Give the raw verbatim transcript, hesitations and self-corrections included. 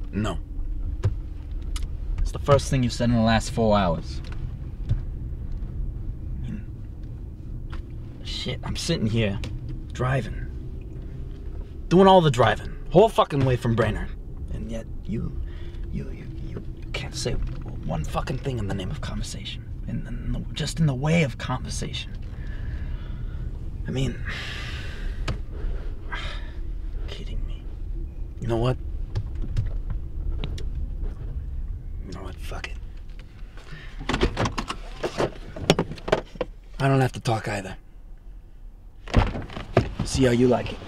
No. It's the first thing you've said in the last four hours. I mean, shit, I'm sitting here, driving. Doing all the driving. Whole fucking way from Brainerd. And yet, you, you, you, you can't say one fucking thing in the name of conversation. In, in the, just in the way of conversation. I mean, kidding me. You know what? You know what? Fuck it. I don't have to talk either. See how you like it.